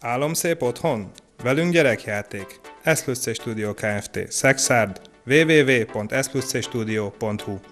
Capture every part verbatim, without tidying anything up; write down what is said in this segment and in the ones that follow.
Álomszép otthon? Velünk gyerekjáték. S plusz C Studio Kft. Szexárd. double-u double-u double-u pont s plusz c studio pont hu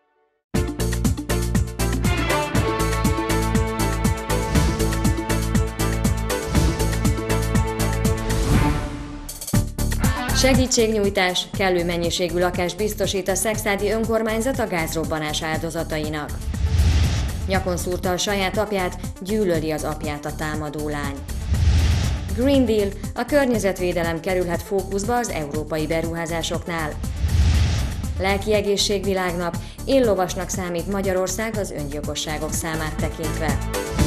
Segítségnyújtás, kellő mennyiségű lakást biztosít a szekszárdi önkormányzat a gázrobbanás áldozatainak. Nyakon szúrta a saját apját, gyűlöli az apját a támadó lány. Green Deal, a környezetvédelem kerülhet fókuszba az európai beruházásoknál. Lelki egészségvilágnap, éllovasnak számít Magyarország az öngyilkosságok számát tekintve.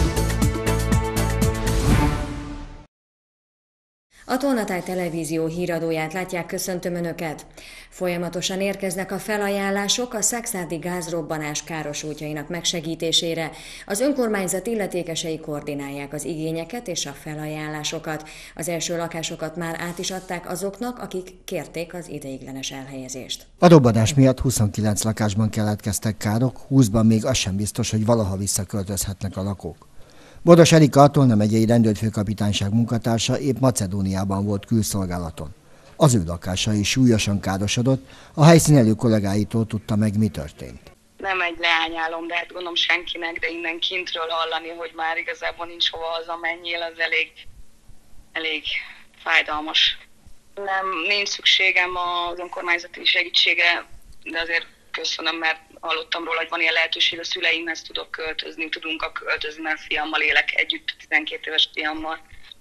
A Tolnatáj Televízió híradóját látják, köszöntöm Önöket! Folyamatosan érkeznek a felajánlások a szekszárdi gázrobbanás károsultjainak megsegítésére. Az önkormányzat illetékesei koordinálják az igényeket és a felajánlásokat. Az első lakásokat már át is adták azoknak, akik kérték az ideiglenes elhelyezést. A robbanás miatt huszonkilenc lakásban keletkeztek károk, húszban még az sem biztos, hogy valaha visszaköltözhetnek a lakók. Boros Erika, a Tolna megyei rendőrfőkapitányság munkatársa épp Macedóniában volt külszolgálaton. Az ő lakása is súlyosan károsodott, a helyszínelő kollégáitól tudta meg, mi történt. Nem egy leányálom, de hát gondolom senkinek, de innen kintről hallani, hogy már igazából nincs hova hazamenjél, az elég, elég fájdalmas. Nem, nincs szükségem az önkormányzati segítségre, de azért köszönöm, mert hallottam róla, hogy van ilyen lehetőség, a szüleimhez tudok költözni, tudunk költözni, mert fiammal élek együtt, tizenkét éves fiammal.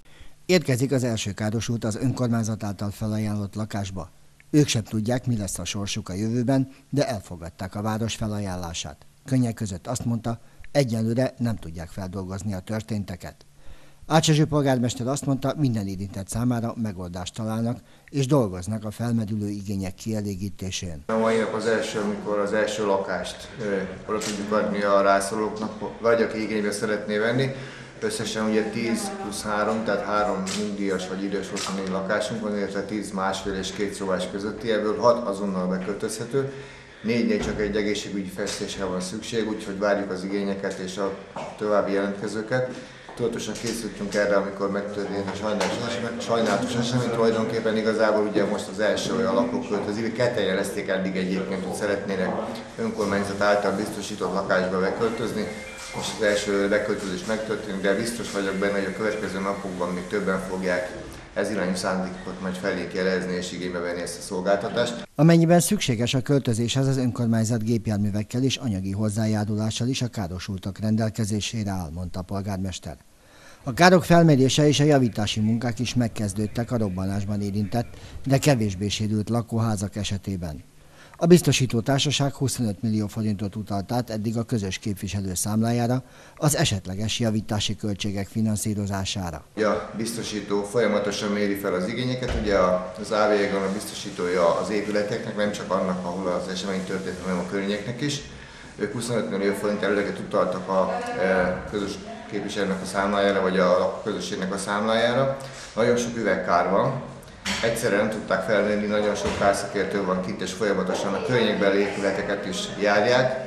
Érkezik az első károsult az önkormányzat által felajánlott lakásba. Ők sem tudják, mi lesz a sorsuk a jövőben, de elfogadták a város felajánlását. Könnyek között azt mondta, egyelőre nem tudják feldolgozni a történteket. Ács Erzső polgármester azt mondta, minden érintett számára megoldást találnak, és dolgoznak a felmerülő igények kielégítésén. A mai nap az első, amikor az első lakást oda tudjuk adni a rászorulóknak, vagy aki igénybe szeretné venni. Összesen ugye tíz plusz három, tehát három nyugdíjas vagy idős huszonnégy lakásunk van, illetve tíz másfél és két szobás közötti, ebből hat azonnal beköltözhető. Négynél csak egy egészségügyi fejlesztésre van szükség, úgyhogy várjuk az igényeket és a további jelentkezőket. Tudatosan készültünk erre, amikor megtörtént a sajnálatos, sajnálatos esemény. Tulajdonképpen igazából ugye most az első olyan lakók költözik, ketten jelezték eddig egyébként, hogy szeretnének önkormányzat által biztosított lakásba beköltözni. Most az első beköltözés megtörténik, de biztos vagyok benne, hogy a következő napokban még többen fogják ez irányú szándékot majd felénk jelezni és igénybe venni ezt a szolgáltatást. Amennyiben szükséges a költözéshez, az önkormányzat gépjárművekkel és anyagi hozzájárulással is a károsultak rendelkezésére áll, mondta a polgármester. A károk felmérése és a javítási munkák is megkezdődtek a robbanásban érintett, de kevésbé sérült lakóházak esetében. A biztosító társaság huszonöt millió forintot utalt át eddig a közös képviselő számlájára az esetleges javítási költségek finanszírozására. A biztosító folyamatosan méri fel az igényeket, ugye az á vé e-gon a biztosítója az épületeknek, nem csak annak, ahol az esemény történt, hanem a környéknek is. Ők huszonöt millió forint előleget utaltak a közös képviselőnek a számlájára, vagy a közösségnek a számlájára. Nagyon sok üvegkár van. Egyszerre nem tudták felvenni, nagyon sok kárszakértő van kint, és folyamatosan a környékbeli épületeket is járják.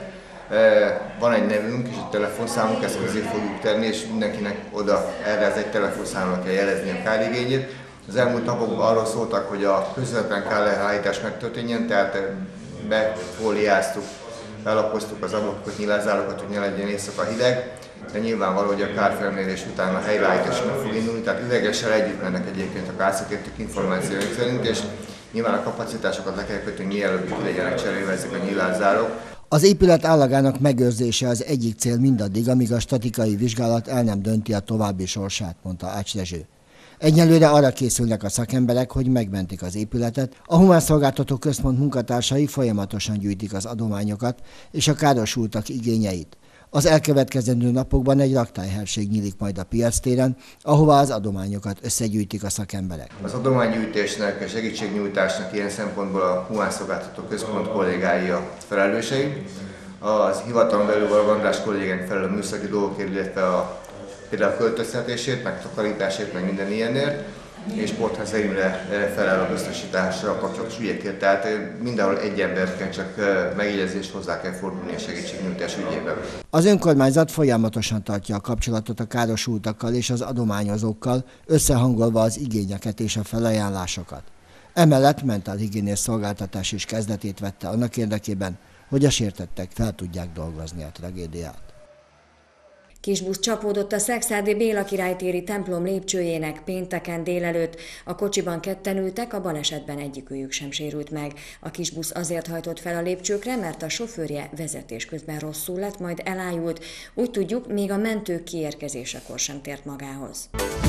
Van egy nevünk és egy telefonszámunk, ezt azért fogjuk tenni, és mindenkinek oda erre az egy telefonszámra kell jelezni a kárigényét. Az elmúlt napokban arról szóltak, hogy a közvetlen kárlehárítás megtörténjen, tehát befóliáztuk, belapoztuk az ablakokat, nyilázárokat, hogy ne legyen éjszaka hideg. De nyilvánvaló, hogy a kárfelmérés után a helyreállítás meg fog indulni, tehát üvegessel együtt mennek egyébként a kárszakértők információink szerint, és nyilván a kapacitásokat le kell kötni, mielőtt ki legyenek cserélve ezek a nyilázárok. Az épület állagának megőrzése az egyik cél mindaddig, amíg a statikai vizsgálat el nem dönti a további sorsát, mondta Ács Erzső. Egyelőre arra készülnek a szakemberek, hogy megmentik az épületet. A Humán Szolgáltató Központ munkatársai folyamatosan gyűjtik az adományokat és a károsultak igényeit. Az elkövetkezendő napokban egy raktályherség nyílik majd a piactéren, ahová az adományokat összegyűjtik a szakemberek. Az adománygyűjtésnek, a segítségnyújtásnak ilyen szempontból a Humán Szolgáltató Központ kollégái a felelősei. Az hivatalon belül Varga András kollégánk felel a műszaki dolgokért, illetve a, például a költöztetésért, meg takarításért, meg minden ilyenért. és Portház Imre felel a biztosításra kapcsolatos ügyekért. Tehát mindenhol egy ember kell csak megjegyezni, és hozzá kell fordulni a segítségnyújtás ügyében. Az önkormányzat folyamatosan tartja a kapcsolatot a károsultakkal és az adományozókkal, összehangolva az igényeket és a felajánlásokat. Emellett mentálhigiénész szolgáltatás is kezdetét vette annak érdekében, hogy a sértettek fel tudják dolgozni a tragédiát. Kisbusz csapódott a szekszárdi Béla Király téri templom lépcsőjének pénteken délelőtt. A kocsiban ketten ültek, a balesetben egyikőjük sem sérült meg. A kisbusz azért hajtott fel a lépcsőkre, mert a sofőrje vezetés közben rosszul lett, majd elájult. Úgy tudjuk, még a mentők kiérkezésekor sem tért magához.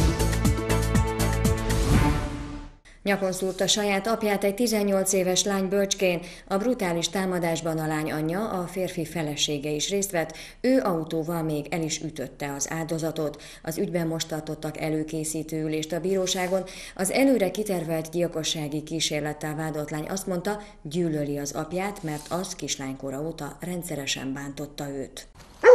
Nyakon szúrta saját apját egy tizennyolc éves lány Bölcskén. A brutális támadásban a lány anyja, a férfi felesége is részt vett, ő autóval még el is ütötte az áldozatot. Az ügyben most tartottak előkészítő ülést a bíróságon. Az előre kitervelt gyilkossági kísérlettel vádolt lány azt mondta, gyűlöli az apját, mert az kislánykora óta rendszeresen bántotta őt.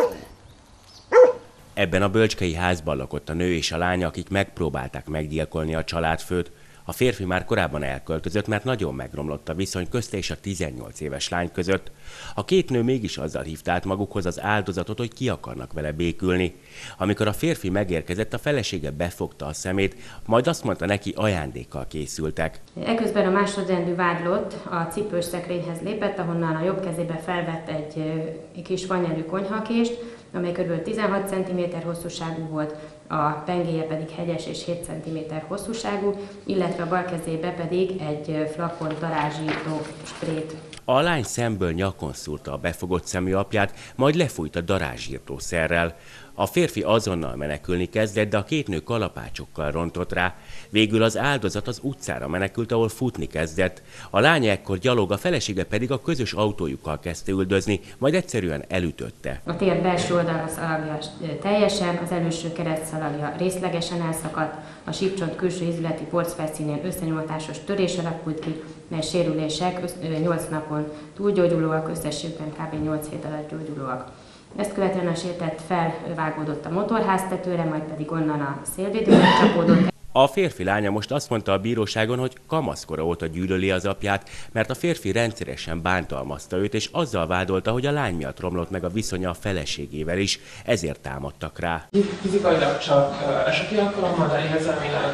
Ebben a bölcskei házban lakott a nő és a lánya, akik megpróbálták meggyilkolni a családfőt. A férfi már korábban elköltözött, mert nagyon megromlott a viszony közte és a tizennyolc éves lány között. A két nő mégis azzal hívta át magukhoz az áldozatot, hogy ki akarnak vele békülni. Amikor a férfi megérkezett, a felesége befogta a szemét, majd azt mondta neki, ajándékkal készültek. Eközben a másodrendű vádlott a cipős szekrényhez lépett, ahonnan a jobb kezébe felvett egy, egy kis fanyelű konyhakést, amely kb. tizenhat centiméter hosszúságú volt, a pengéje pedig hegyes és hét centiméter hosszúságú, illetve a bal kezébe pedig egy flakon darázsíró sprét. A lány szemből nyakon szúrta a befogott szemű apját, majd lefújt a darázsírtó szerrel. A férfi azonnal menekülni kezdett, de a két nő kalapácsokkal rontott rá. Végül az áldozat az utcára menekült, ahol futni kezdett. A lánya ekkor gyalog, a felesége pedig a közös autójukkal kezdte üldözni, majd egyszerűen elütötte. A tér belső oldalra szalagja teljesen, az előső keresztszalagja részlegesen elszakadt, a sípcsont külső ízületi porcfelszínén összenyomatásos törés alakult ki, mely sérülések nyolc napon túlgyógyulóak, összességben kb. nyolc hét alatt gyógyulóak. Ezt követően a sértett felvágódott a motorháztetőre, majd pedig onnan a szélvédőre csapódott. A férfi lánya most azt mondta a bíróságon, hogy kamaszkora óta gyűlöli az apját, mert a férfi rendszeresen bántalmazta őt, és azzal vádolta, hogy a lány miatt romlott meg a viszonya a feleségével is, ezért támadtak rá. Fizikailag csak eseti alkalommal, de érzelmileg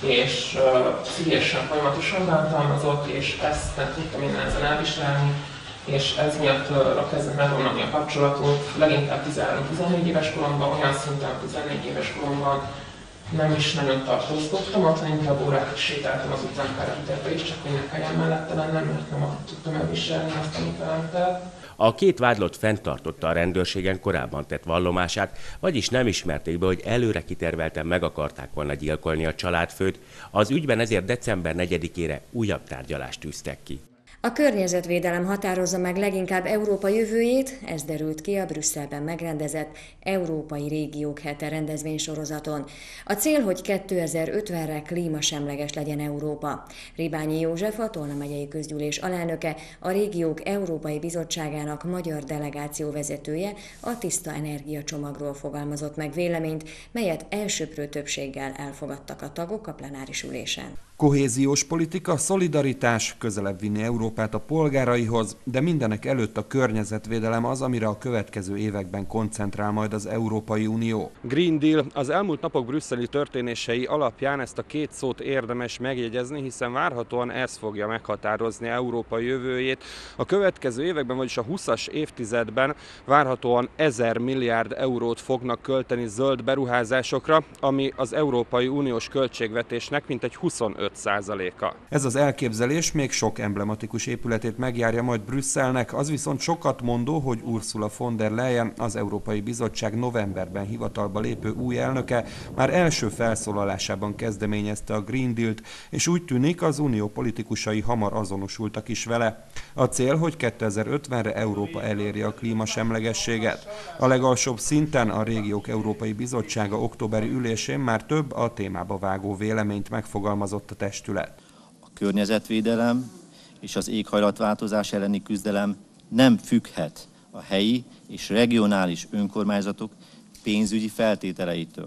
és pszichésen folyamatosan bántalmazott, és ezt nem tudtam én ezen elviselni, és ez miatt kezdett megromlani a kapcsolatunk, leginkább tizenhárom-tizennégy éves koromban, olyan szinten tizennégy éves koromban nem is nagyon tartózkodtam, ott inkább órákat sétáltam az utcán Kárpiterbe is, csak hogy ne kelljen mellette lennem, mert nem tudtam elviselni azt, amit velem tett. A két vádlott fenntartotta a rendőrségen korábban tett vallomását, vagyis nem ismerték be, hogy előre kitervelten meg akarták volna gyilkolni a családfőt. Az ügyben ezért december negyedikére újabb tárgyalást tűztek ki. A környezetvédelem határozza meg leginkább Európa jövőjét, ez derült ki a Brüsszelben megrendezett Európai Régiók Hete rendezvénysorozaton. A cél, hogy kétezer-ötvenre klímasemleges legyen Európa. Ribányi József, a Tolna megyei közgyűlés alelnöke, a Régiók Európai Bizottságának magyar delegáció vezetője a tiszta energia csomagról fogalmazott meg véleményt, melyet elsöprő többséggel elfogadtak a tagok a plenáris ülésen. Kohéziós politika, szolidaritás, közelebb vinni Európát a polgáraihoz, de mindenek előtt a környezetvédelem az, amire a következő években koncentrál majd az Európai Unió. Green Deal. Az elmúlt napok brüsszeli történései alapján ezt a két szót érdemes megjegyezni, hiszen várhatóan ez fogja meghatározni Európa jövőjét. A következő években, vagyis a huszas évtizedben várhatóan ezer milliárd eurót fognak költeni zöld beruházásokra, ami az Európai Uniós költségvetésnek mintegy huszonöt százaléka. Ez az elképzelés még sok emblematikus épületét megjárja majd Brüsszelnek, az viszont sokat mondó, hogy Ursula von der Leyen, az Európai Bizottság novemberben hivatalba lépő új elnöke már első felszólalásában kezdeményezte a Green Deal-t, és úgy tűnik, az unió politikusai hamar azonosultak is vele. A cél, hogy kétezer-ötvenre Európa eléri a klímasemlegességet. A legalsóbb szinten a Régiók Európai Bizottsága októberi ülésén már több a témába vágó véleményt megfogalmazott a testület. A környezetvédelem és az éghajlatváltozás elleni küzdelem nem függhet a helyi és regionális önkormányzatok pénzügyi feltételeitől.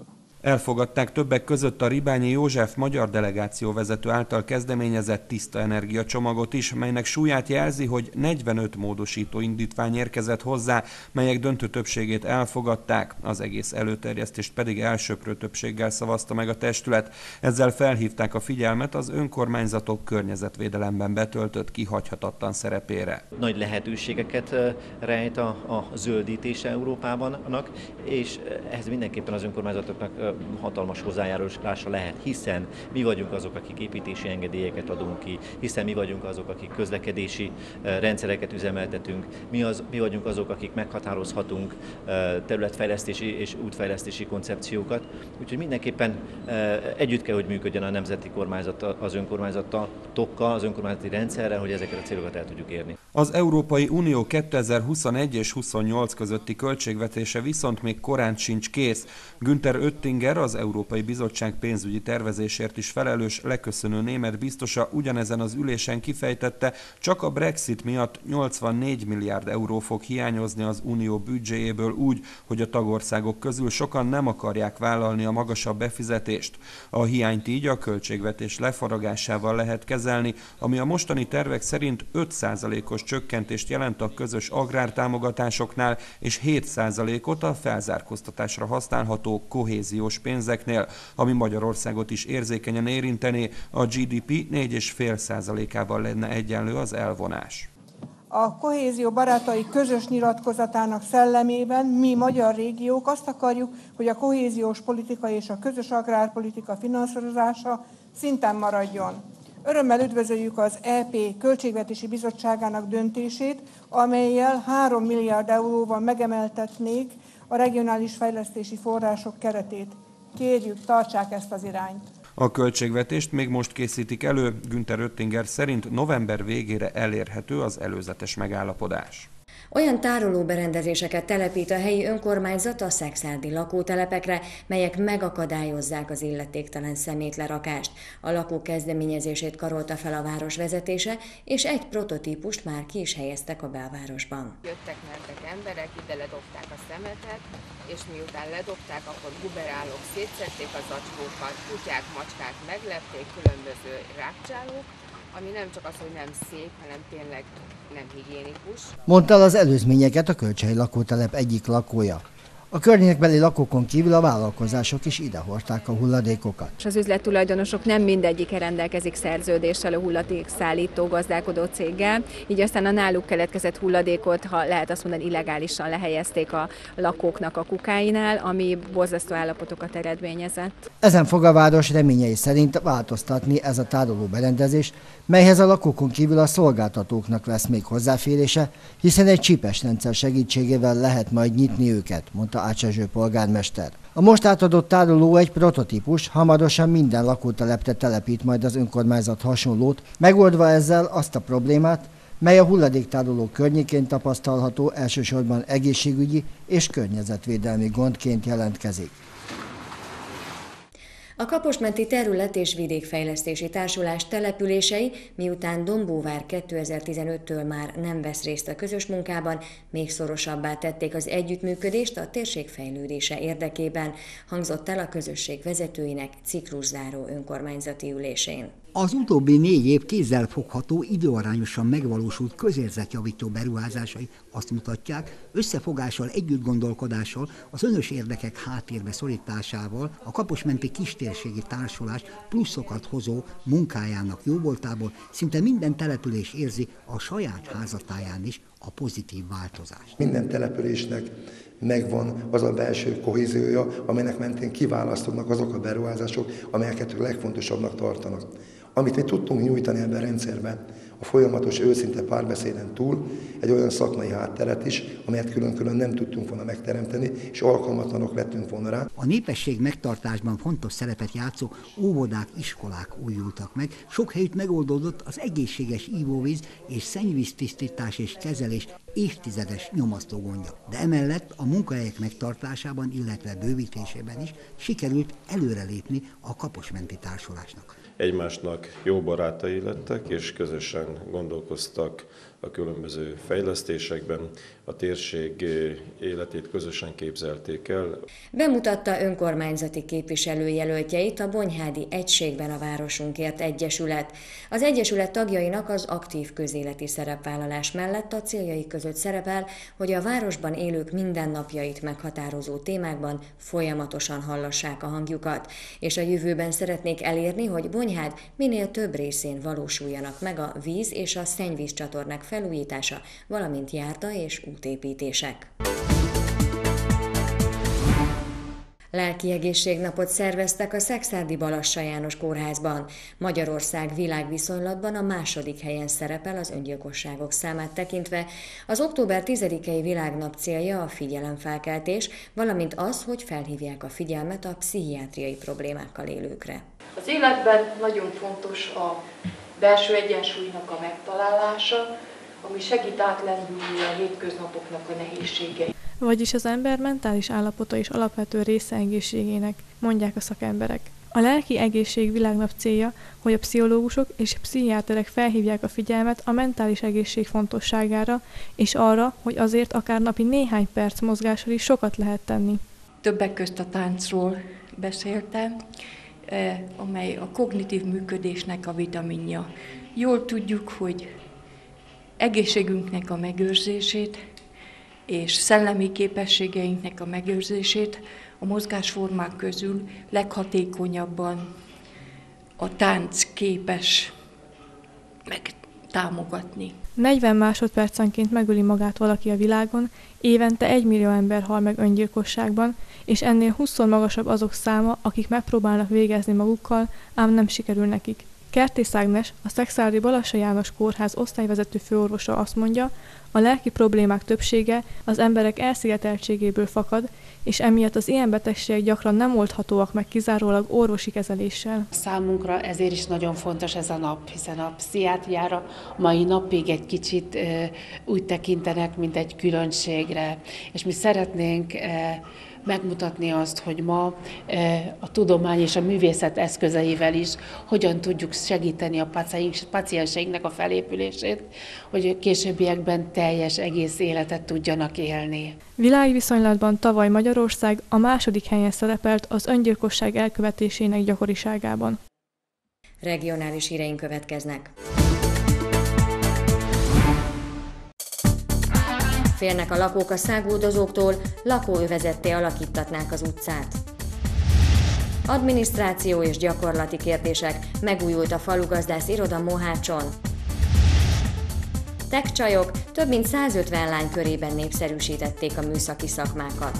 Elfogadták többek között a Ribányi József magyar delegációvezető által kezdeményezett tiszta energia csomagot is, melynek súlyát jelzi, hogy negyvenöt módosító indítvány érkezett hozzá, melyek döntő többségét elfogadták, az egész előterjesztést pedig elsöprő többséggel szavazta meg a testület. Ezzel felhívták a figyelmet az önkormányzatok környezetvédelemben betöltött kihagyhatatlan szerepére. Nagy lehetőségeket rejt a, a zöldítés Európában, és ehhez mindenképpen az önkormányzatoknak hatalmas hozzájárulása lehet, hiszen mi vagyunk azok, akik építési engedélyeket adunk ki, hiszen mi vagyunk azok, akik közlekedési rendszereket üzemeltetünk, mi, az, mi vagyunk azok, akik meghatározhatunk területfejlesztési és útfejlesztési koncepciókat, úgyhogy mindenképpen együtt kell, hogy működjön a nemzeti kormányzattal, az önkormányzatokkal, az önkormányzati rendszerrel, hogy ezeket a célokat el tudjuk érni. Az Európai Unió kétezer-huszonegy és huszonnyolc közötti költségvetése viszont még korán sincs kész. Günther Oettinger, az Európai Bizottság pénzügyi tervezésért is felelős leköszönő német biztosa ugyanezen az ülésen kifejtette, csak a Brexit miatt nyolcvannégy milliárd euró fog hiányozni az unió büdzséjéből úgy, hogy a tagországok közül sokan nem akarják vállalni a magasabb befizetést. A hiányt így a költségvetés lefaragásával lehet kezelni, ami a mostani tervek szerint öt százalékos csökkentést jelent a közös agrártámogatásoknál és hét százalékot a felzárkóztatásra használható kohéziós pénzeknél, ami Magyarországot is érzékenyen érintené, a gé dé pé négy egész öt százalékával lenne egyenlő az elvonás. A kohézió barátai közös nyilatkozatának szellemében mi magyar régiók azt akarjuk, hogy a kohéziós politika és a közös agrárpolitika finanszírozása szinten maradjon. Örömmel üdvözöljük az é pé Költségvetési Bizottságának döntését, amellyel három milliárd euróval megemeltetnék a regionális fejlesztési források keretét. Kérjük, tartsák ezt az irányt. A költségvetést még most készítik elő, Günther Oettinger szerint november végére elérhető az előzetes megállapodás. Olyan tárolóberendezéseket telepít a helyi önkormányzat a szekszárdi lakótelepekre, melyek megakadályozzák az illetéktelen szemétlerakást. A lakók kezdeményezését karolta fel a város vezetése, és egy prototípust már ki is helyeztek a belvárosban. Jöttek, mentek emberek, ide ledobták a szemetet, és miután ledobták, akkor guberálók szétszedték a zacskókat, kutyák, macskák meglepték, különböző rákcsálók, ami nem csak az, hogy nem szép, hanem tényleg nem higiénikus. Mondta el az előzményeket a Kölcsei lakótelep egyik lakója. A környékbeli lakókon kívül a vállalkozások is idehordták a hulladékokat. Az üzlettulajdonosok nem mindegyike rendelkezik szerződéssel a hulladékszállító gazdálkodó céggel, így aztán a náluk keletkezett hulladékot, ha lehet azt mondani, illegálisan lehelyezték a lakóknak a kukáinál, ami borzasztó állapotokat eredményezett. Ezen fog a város reményei szerint változtatni ez a tároló berendezés, melyhez a lakókon kívül a szolgáltatóknak lesz még hozzáférése, hiszen egy csípes rendszer segítségével lehet majd nyitni őket, mondta Ács Erzső polgármester. A most átadott tároló egy prototípus, hamarosan minden lakótelepre telepít majd az önkormányzat hasonlót, megoldva ezzel azt a problémát, mely a hulladéktároló környékén tapasztalható, elsősorban egészségügyi és környezetvédelmi gondként jelentkezik. A Kaposmenti Terület- és Vidékfejlesztési Társulás települései, miután Dombóvár kétezer-tizenöttől már nem vesz részt a közös munkában, még szorosabbá tették az együttműködést a térség fejlődése érdekében, hangzott el a közösség vezetőinek cikluszáró önkormányzati ülésén. Az utóbbi négy év kézzelfogható, időarányosan megvalósult közérzetjavító beruházásai azt mutatják, összefogással, együttgondolkodással, az önös érdekek háttérbe szorításával a Kaposmenti Kistérségi Társulás pluszokat hozó munkájának jóvoltából szinte minden település érzi a saját házatáján is a pozitív változást. Minden településnek megvan az a belső kohéziója, amelynek mentén kiválasztodnak azok a beruházások, amelyeket a legfontosabbnak tartanak. Amit mi tudtunk nyújtani ebben a rendszerben, a folyamatos őszinte párbeszéden túl egy olyan szakmai hátteret is, amelyet külön-külön nem tudtunk volna megteremteni, és alkalmatlanok lettünk volna rá. A népesség megtartásban fontos szerepet játszó óvodák, iskolák újultak meg, sok helyütt megoldódott az egészséges ivóvíz és szennyvíztisztítás és kezelés évtizedes nyomasztó gondja. De emellett a munkahelyek megtartásában, illetve bővítésében is sikerült előrelépni a Kaposmenti Társulásnak. Egymásnak jó barátai lettek, és közösen gondolkoztak a különböző fejlesztésekben, a térség életét közösen képzelték el. Bemutatta önkormányzati képviselőjelöltjeit a Bonyhádi Egységben a Városunkért Egyesület. Az Egyesület tagjainak az aktív közéleti szerepvállalás mellett a céljai között szerepel, hogy a városban élők mindennapjait meghatározó témákban folyamatosan hallassák a hangjukat, és a jövőben szeretnék elérni, hogy Bonyhád minél több részén valósuljanak meg a víz és a szennyvízcsatornák felújítása, valamint járda és útépítések. Lelki egészségnapot szerveztek a szekszárdi Balassa János Kórházban. Magyarország világviszonylatban a második helyen szerepel az öngyilkosságok számát tekintve. Az október tizedikei világnap célja a figyelemfelkeltés, valamint az, hogy felhívják a figyelmet a pszichiátriai problémákkal élőkre. Az életben nagyon fontos a belső egyensúlynak a megtalálása, ami segít átlendülni a hétköznapoknak a nehézségei. Vagyis az ember mentális állapota is alapvető része egészségének, mondják a szakemberek. A lelki egészség világnap célja, hogy a pszichológusok és pszichiáterek felhívják a figyelmet a mentális egészség fontosságára, és arra, hogy azért akár napi néhány perc mozgással is sokat lehet tenni. Többek közt a táncról beszéltem, amely a kognitív működésnek a vitaminja. Jól tudjuk, hogy egészségünknek a megőrzését és szellemi képességeinknek a megőrzését a mozgásformák közül leghatékonyabban a tánc képes megtámogatni. negyven másodpercenként megöli magát valaki a világon, évente egy millió ember hal meg öngyilkosságban, és ennél húszszor magasabb azok száma, akik megpróbálnak végezni magukkal, ám nem sikerül nekik. Kertész Ágnes, a szekszárdi Balassa János Kórház osztályvezető főorvosa azt mondja, a lelki problémák többsége az emberek elszigeteltségéből fakad, és emiatt az ilyen betegségek gyakran nem oldhatóak meg kizárólag orvosi kezeléssel. Számunkra ezért is nagyon fontos ez a nap, hiszen a pszichiátriára mai napig egy kicsit e, úgy tekintenek, mint egy különbségre, és mi szeretnénk e, megmutatni azt, hogy ma a tudomány és a művészet eszközeivel is hogyan tudjuk segíteni a pacienseinknek a felépülését, hogy későbbiekben teljes egész életet tudjanak élni. Világviszonylatban tavaly Magyarország a második helyen szerepelt az öngyilkosság elkövetésének gyakoriságában. Regionális híreink következnek. Félnek a lakók a száguldozóktól, lakóövezetté alakítatnák az utcát. Adminisztráció és gyakorlati kérdések, megújult a falugazdász iroda Mohácson. Tech-csajok, több mint százötven lány körében népszerűsítették a műszaki szakmákat.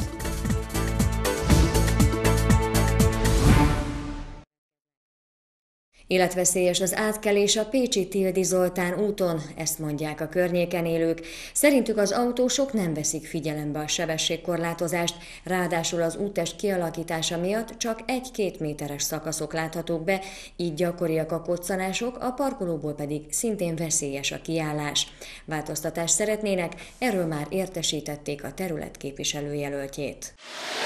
Életveszélyes az átkelés a pécsi Tildi Zoltán úton, ezt mondják a környéken élők. Szerintük az autósok nem veszik figyelembe a sebességkorlátozást, ráadásul az úttest kialakítása miatt csak egy-két méteres szakaszok láthatók be, így gyakoriak a koccanások, a parkolóból pedig szintén veszélyes a kiállás. Változtatást szeretnének, erről már értesítették a terület képviselőjelöltjét.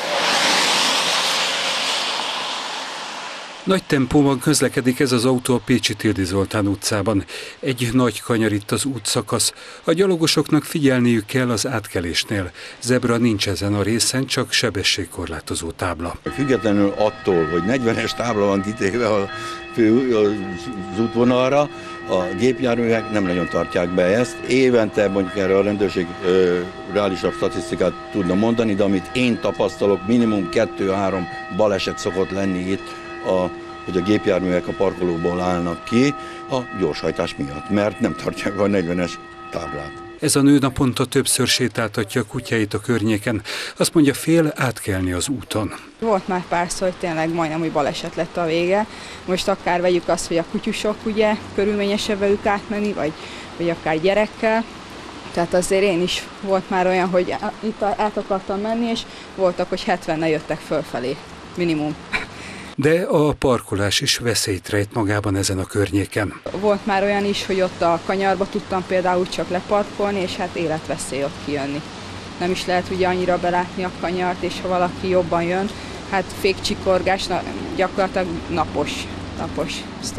Nagy tempóban közlekedik ez az autó a pécsi Tildi Zoltán utcában. Egy nagy kanyar itt az útszakasz. A gyalogosoknak figyelniük kell az átkelésnél. Zebra nincs ezen a részen, csak sebességkorlátozó tábla. Függetlenül attól, hogy negyvenes tábla van kitéve a fő, az útvonalra, a gépjárművek nem nagyon tartják be ezt. Évente mondjuk erre a rendőrség ö, reálisabb statisztikát tudna mondani, de amit én tapasztalok, minimum kettő-három baleset szokott lenni itt, A, hogy a gépjárművek a parkolóból állnak ki a gyorshajtás miatt, mert nem tartják a negyvenes táblát. Ez a nő naponta többször sétáltatja a kutyáit a környéken. Azt mondja, fél átkelni az úton. Volt már párszor, hogy tényleg majdnem, hogy baleset lett a vége. Most akár vegyük azt, hogy a kutyusok ugye körülményesebb velük átmenni, vagy, vagy akár gyerekkel. Tehát azért én is volt már olyan, hogy itt át akartam menni, és voltak, hogy hetvennel jöttek fölfelé, minimum. De a parkolás is veszélyt rejt magában ezen a környéken. Volt már olyan is, hogy ott a kanyarba tudtam például csak leparkolni, és hát életveszély ott kijönni. Nem is lehet ugye annyira belátni a kanyart, és ha valaki jobban jön, hát fékcsikorgás, na, gyakorlatilag napos, napos sztori.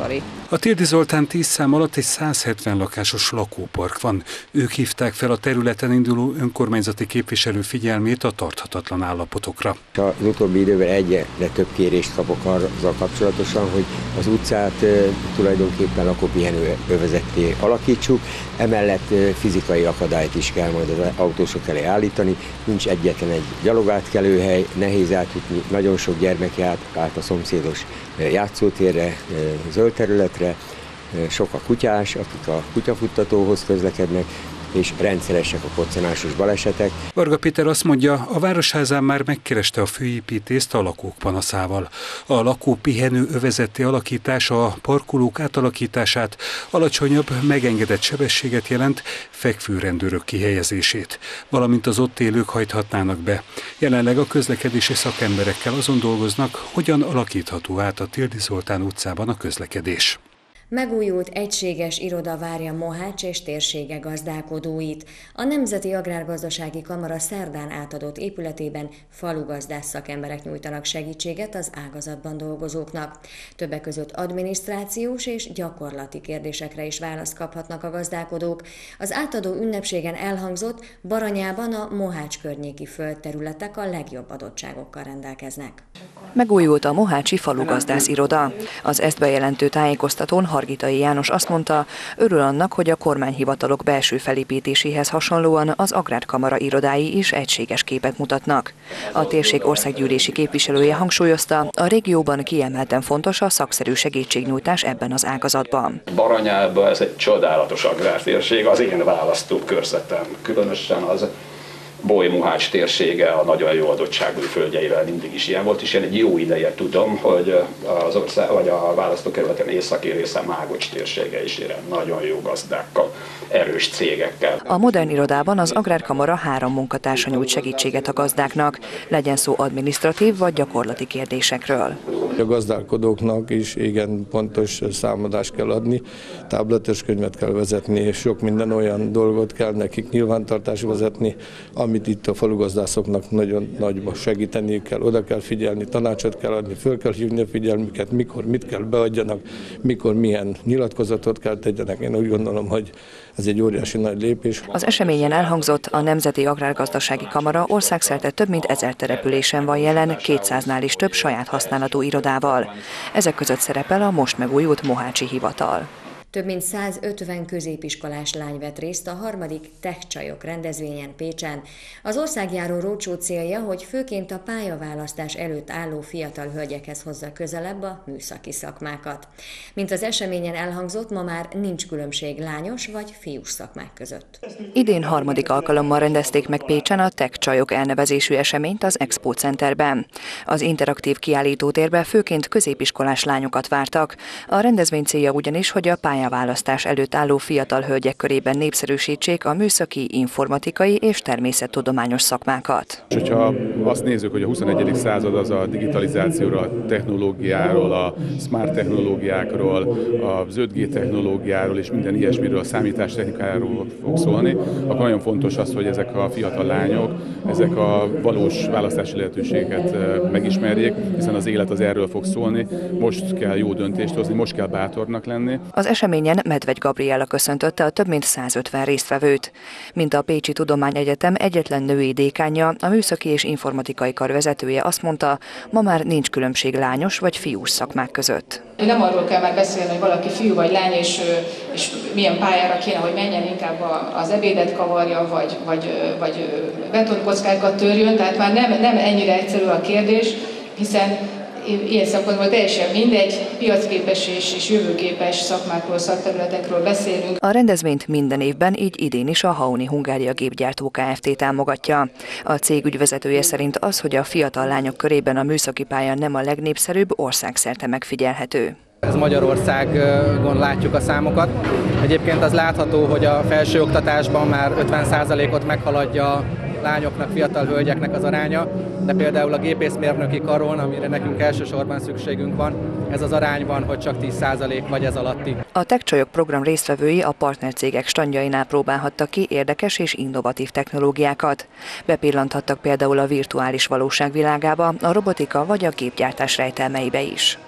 A Térdi Zoltán tíz szám alatt egy száz hetven lakásos lakópark van. Ők hívták fel a területen induló önkormányzati képviselő figyelmét a tarthatatlan állapotokra. Az utóbbi időben egyre több kérést kapok azzal kapcsolatosan, hogy az utcát tulajdonképpen lakópihenő övezetté alakítsuk, emellett fizikai akadályt is kell majd az autósok elé állítani. Nincs egyetlen egy gyalogátkelőhely, nehéz átjutni, nagyon sok gyermek jár át a szomszédos játszótérre, zöld területre, sok a kutyás, akik a kutyafuttatóhoz közlekednek, és rendszeresek a koccanásos balesetek. Varga Péter azt mondja, a Városházán már megkereste a főépítést a lakók panaszával. A lakópihenő övezetté alakítása a parkolók átalakítását, alacsonyabb, megengedett sebességet jelent, fekvőrendőrök kihelyezését, valamint az ott élők hajthatnának be. Jelenleg a közlekedési szakemberekkel azon dolgoznak, hogyan alakítható át a Térdi Zoltán utcában a közlekedés. Megújult egységes iroda várja Mohács és térsége gazdálkodóit. A Nemzeti Agrárgazdasági Kamara szerdán átadott épületében falugazdász szakemberek nyújtanak segítséget az ágazatban dolgozóknak. Többek között adminisztrációs és gyakorlati kérdésekre is választ kaphatnak a gazdálkodók. Az átadó ünnepségen elhangzott, Baranyában a Mohács környéki földterületek a legjobb adottságokkal rendelkeznek. Megújult a mohácsi falugazdász iroda. Az ezt bejelentő tájékoztatón Hargitai János azt mondta, örül annak, hogy a kormányhivatalok belső felépítéséhez hasonlóan az Agrárkamara irodái is egységes képet mutatnak. A térség országgyűlési képviselője hangsúlyozta, a régióban kiemelten fontos a szakszerű segítségnyújtás ebben az ágazatban. Baranyában ez egy csodálatos agrártérség, az én választókörzetem, különösen az Boly-Mohács térsége a nagyon jó adottságú földjeivel mindig is ilyen volt, és én egy jó ideje tudom, hogy az ország, vagy a választókerületen északi része Mágocs térsége is ilyen nagyon jó gazdákkal, erős cégekkel. A modern irodában az Agrárkamara három munkatársa nyújt segítséget a gazdáknak, legyen szó adminisztratív vagy gyakorlati kérdésekről. A gazdálkodóknak is igen pontos számadást kell adni, tábletes könyvet kell vezetni, és sok minden olyan dolgot kell nekik nyilvántartásra vezetni, amit itt a falugazdászoknak nagyon nagyban segíteniük kell, oda kell figyelni, tanácsot kell adni, föl kell hívni a figyelmüket, mikor mit kell beadjanak, mikor milyen nyilatkozatot kell tegyenek. Én úgy gondolom, hogy ez egy óriási nagy lépés. Az eseményen elhangzott, a Nemzeti Agrárgazdasági Kamara országszerte több mint ezer településen van jelen, kétszáznál is több saját használatú irodával. Ezek között szerepel a most megújult mohácsi hivatal. Több mint százötven középiskolás lány vett részt a harmadik Tech-csajok rendezvényen Pécsen. Az országjáró rócsó célja, hogy főként a pályaválasztás előtt álló fiatal hölgyekhez hozza közelebb a műszaki szakmákat. Mint az eseményen elhangzott, ma már nincs különbség lányos vagy fiús szakmák között. Idén harmadik alkalommal rendezték meg Pécsen a Tech-csajok elnevezésű eseményt az Expo Centerben. Az interaktív kiállítótérbe főként középiskolás lányokat vártak. A rendezvény célja ugyanis, hogy a pályaválasztás előtt álló fiatal hölgyek körében népszerűsítsék a műszaki, informatikai és természettudományos szakmákat. És hogyha azt nézzük, hogy a huszonegyedik század az a digitalizációról, a technológiáról, a smart technológiákról, az öt G technológiáról és minden ilyesmiről, a számítástechnikáról fog szólni, akkor nagyon fontos az, hogy ezek a fiatal lányok, ezek a valós választási lehetőségeket megismerjék, hiszen az élet az erről fog szólni. Most kell jó döntést hozni, most kell bátornak lenni. Az eseményen Medvegy Gabriella köszöntötte a több mint százötven résztvevőt. Mint a Pécsi Tudományegyetem egyetlen női dékánja, a műszaki és informatikai kar vezetője azt mondta, ma már nincs különbség lányos vagy fiús szakmák között. Nem arról kell már beszélni, hogy valaki fiú vagy lány, és, és milyen pályára kéne, hogy menjen, inkább az ebédet kavarja, vagy, vagy, vagy betonkockákat törjön, tehát már nem, nem ennyire egyszerű a kérdés, hiszen ilyen szempontból teljesen mindegy, piacképes és, és jövőképes szakmákról, szakterületekről beszélünk. A rendezvényt minden évben, így idén is a Haoni Hungária Gépgyártó Kft. Támogatja. A cég ügyvezetője szerint az, hogy a fiatal lányok körében a műszaki pálya nem a legnépszerűbb, országszerte megfigyelhető. Ez Magyarországon látjuk a számokat. Egyébként az látható, hogy a felsőoktatásban már ötven százalékot meghaladja lányoknak, fiatal hölgyeknek az aránya, de például a gépészmérnöki karon, amire nekünk elsősorban szükségünk van, ez az arány van, hogy csak tíz százalék vagy ez alatti. A Tech-csajok program résztvevői a partnercégek standjainál próbálhattak ki érdekes és innovatív technológiákat. Bepillanthattak például a virtuális valóság világába, a robotika vagy a gépgyártás rejtelmeibe is.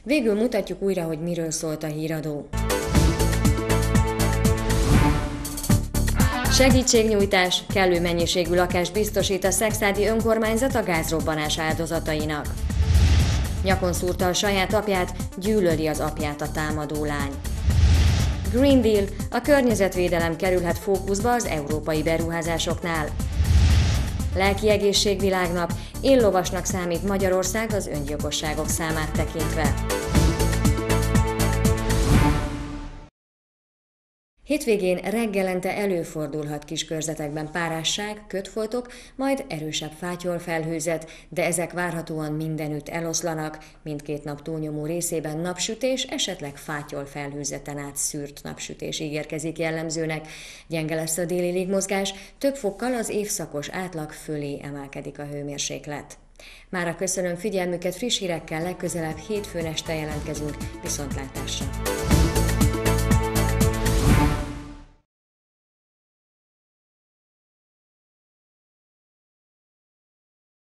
Végül mutatjuk újra, hogy miről szólt a híradó. Segítségnyújtás, kellő mennyiségű lakást biztosít a szekszárdi önkormányzat a gázrobbanás áldozatainak. Nyakon szúrta a saját apját, gyűlöli az apját a támadó lány. Green Deal, a környezetvédelem kerülhet fókuszba az európai beruházásoknál. Lelki egészségvilágnap, éllovasnak számít Magyarország az öngyilkosságok számát tekintve. Hétvégén reggelente előfordulhat kis körzetekben párásság, kötfoltok, majd erősebb fátyolfelhőzet, de ezek várhatóan mindenütt eloszlanak, mindkét nap túlnyomó részében napsütés, esetleg fátyolfelhőzeten át szűrt napsütés ígérkezik jellemzőnek. Gyenge lesz a déli légmozgás, több fokkal az évszakos átlag fölé emelkedik a hőmérséklet. Mára köszönöm figyelmüket, friss hírekkel legközelebb hétfőn este jelentkezünk, viszontlátásra!